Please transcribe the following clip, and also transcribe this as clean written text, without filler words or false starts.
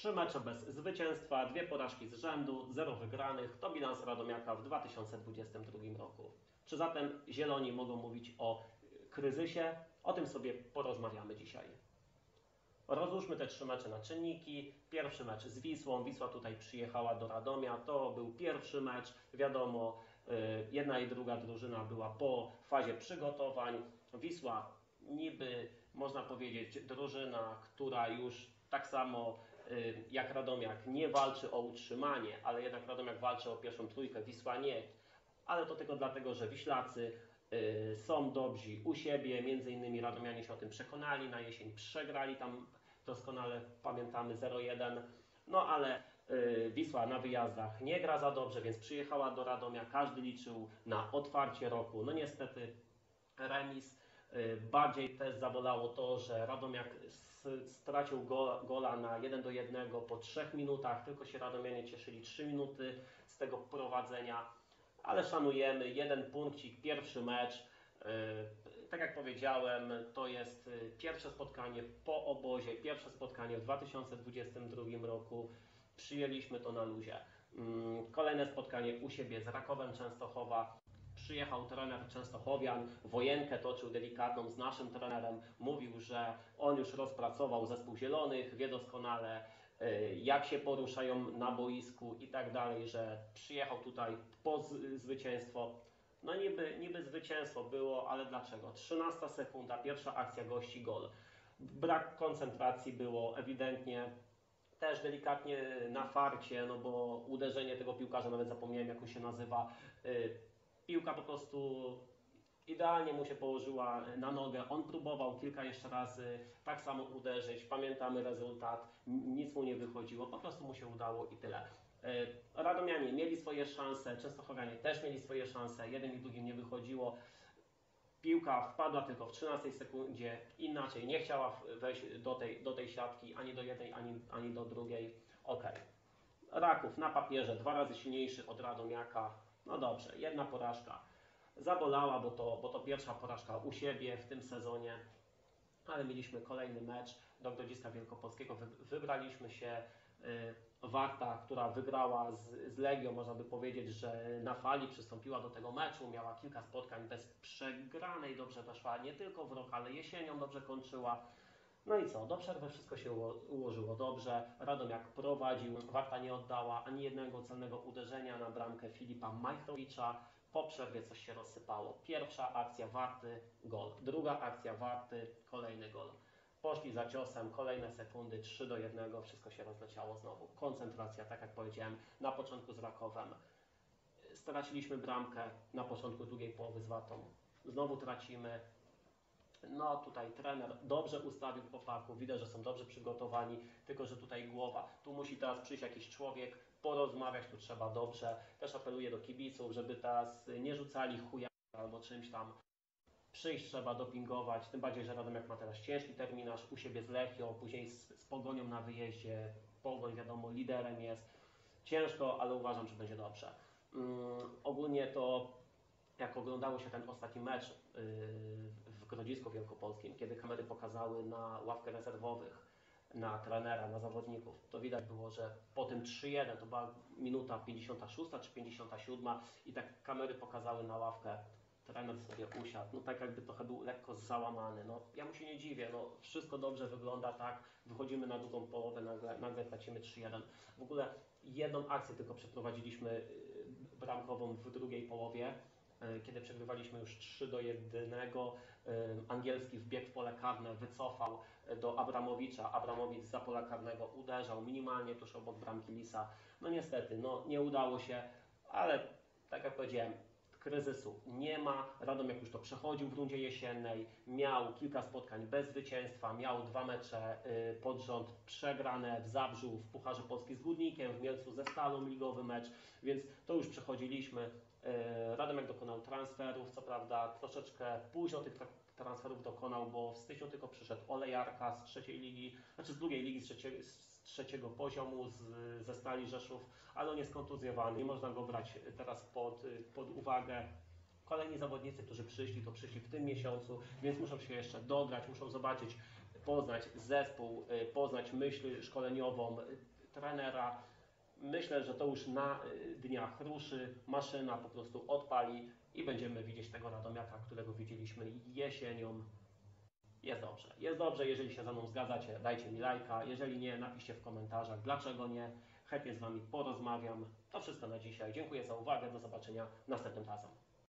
3 mecze bez zwycięstwa, 2 porażki z rzędu, 0 wygranych. To bilans Radomiaka w 2022 roku. Czy zatem Zieloni mogą mówić o kryzysie? O tym sobie porozmawiamy dzisiaj. Rozłóżmy te 3 mecze na czynniki. Pierwszy mecz z Wisłą. Wisła tutaj przyjechała do Radomia. To był pierwszy mecz. Wiadomo, jedna i druga drużyna była po fazie przygotowań. Wisła niby, można powiedzieć, drużyna, która już tak samo jak Radomiak nie walczy o utrzymanie, ale jednak Radomiak walczy o pierwszą trójkę, Wisła nie. Ale to tylko dlatego, że Wiślacy są dobrzy u siebie, między innymi Radomianie się o tym przekonali, na jesień przegrali tam, doskonale pamiętamy, 0-1, no ale Wisła na wyjazdach nie gra za dobrze, więc przyjechała do Radomia, każdy liczył na otwarcie roku, no niestety remis. Bardziej też zabolało to, że Radomiak stracił gola na 1-1 po 3 minutach, tylko się Radomianie cieszyli 3 minuty z tego prowadzenia. Ale szanujemy, 1 punkcik, pierwszy mecz. Tak jak powiedziałem, to jest pierwsze spotkanie po obozie, pierwsze spotkanie w 2022 roku. Przyjęliśmy to na luzie. Kolejne spotkanie u siebie z Rakowem Częstochowa. Przyjechał trener Częstochowian, wojenkę toczył delikatną z naszym trenerem. Mówił, że on już rozpracował zespół Zielonych, wie doskonale jak się poruszają na boisku i tak dalej, że przyjechał tutaj po zwycięstwo. No niby zwycięstwo było, ale dlaczego? 13 sekunda, pierwsza akcja gości, gol. Brak koncentracji było ewidentnie. Też delikatnie na farcie, no bo uderzenie tego piłkarza, nawet zapomniałem jak on się nazywa, piłka po prostu idealnie mu się położyła na nogę. On próbował kilka jeszcze razy tak samo uderzyć. Pamiętamy rezultat. Nic mu nie wychodziło. Po prostu mu się udało i tyle. Radomianie mieli swoje szanse. Częstochowianie też mieli swoje szanse. Jeden i drugim nie wychodziło. Piłka wpadła tylko w 13 sekundzie. Inaczej nie chciała wejść do tej siatki ani do jednej, ani do drugiej. Ok. Raków na papierze 2 razy silniejszy od Radomiaka. No dobrze, jedna porażka. Zabolała, bo to pierwsza porażka u siebie w tym sezonie, ale mieliśmy kolejny mecz do Grodziska Wielkopolskiego. Wybraliśmy się, Warta, która wygrała z Legią, można by powiedzieć, że na fali przystąpiła do tego meczu, miała kilka spotkań bez przegranej, dobrze weszła nie tylko w rok, ale jesienią dobrze kończyła. No i co? Do przerwy wszystko się ułożyło dobrze. Radomiak prowadził, Warta nie oddała ani jednego celnego uderzenia na bramkę Filipa Majchrowicza. Po przerwie coś się rozsypało. Pierwsza akcja Warty, gol. Druga akcja Warty, kolejny gol. Poszli za ciosem, kolejne sekundy, 3-1, wszystko się rozleciało znowu. Koncentracja, tak jak powiedziałem, na początku z Rakowem. Straciliśmy bramkę na początku drugiej połowy z Wartą. Znowu tracimy. No tutaj trener dobrze ustawił chłopaków, widać, że są dobrze przygotowani, tylko że tutaj głowa. Tu musi teraz przyjść jakiś człowiek, porozmawiać, tu trzeba dobrze. Też apeluję do kibiców, żeby teraz nie rzucali chuja albo czymś tam. Przyjść trzeba, dopingować, tym bardziej, że Radomiak ma teraz ciężki terminarz u siebie z Lechią, później z Pogonią na wyjeździe. Pogoń, wiadomo, liderem jest. Ciężko, ale uważam, że będzie dobrze. Ogólnie to jak oglądało się ten ostatni mecz w Grodzisku Wielkopolskim, kiedy kamery pokazały na ławkę rezerwowych, na trenera, na zawodników, to widać było, że po tym 3-1, to była minuta 56 czy 57 i tak kamery pokazały na ławkę, trener sobie usiadł, no tak jakby trochę był lekko załamany. No, ja mu się nie dziwię, no, wszystko dobrze wygląda, tak, wychodzimy na drugą połowę, nagle tracimy 3-1. W ogóle jedną akcję tylko przeprowadziliśmy bramkową w drugiej połowie, kiedy przegrywaliśmy już 3-1, Angielski wbiegł w pole karne, wycofał do Abramowicza. Abramowicz za pola karnego uderzał minimalnie tuż obok bramki Lisa. No niestety, no nie udało się, ale tak jak powiedziałem, kryzysu nie ma. Radomiak już to przechodził w rundzie jesiennej, miał kilka spotkań bez zwycięstwa, miał 2 mecze pod rząd przegrane w Zabrzu, w Pucharze Polski z Górnikiem, w Mielcu ze Stalą, ligowy mecz, więc to już przechodziliśmy. Radomiak dokonał transferów, co prawda troszeczkę późno tych transferów dokonał, bo w styczniu tylko przyszedł Olejarka z trzeciej ligi, znaczy z drugiej ligi, z trzeciego poziomu, ze Stali Rzeszów, ale on jest kontuzjowany, nie można go brać teraz pod uwagę. Kolejni zawodnicy, którzy przyszli, to przyszli w tym miesiącu, więc muszą się jeszcze dograć, muszą zobaczyć, poznać zespół, poznać myśl szkoleniową, trenera. Myślę, że to już na dniach ruszy, maszyna po prostu odpali i będziemy widzieć tego Radomiaka, którego widzieliśmy jesienią. Jest dobrze. Jest dobrze, jeżeli się ze mną zgadzacie, dajcie mi lajka. Jeżeli nie, napiszcie w komentarzach, dlaczego nie. Chętnie z Wami porozmawiam. To wszystko na dzisiaj. Dziękuję za uwagę. Do zobaczenia następnym razem.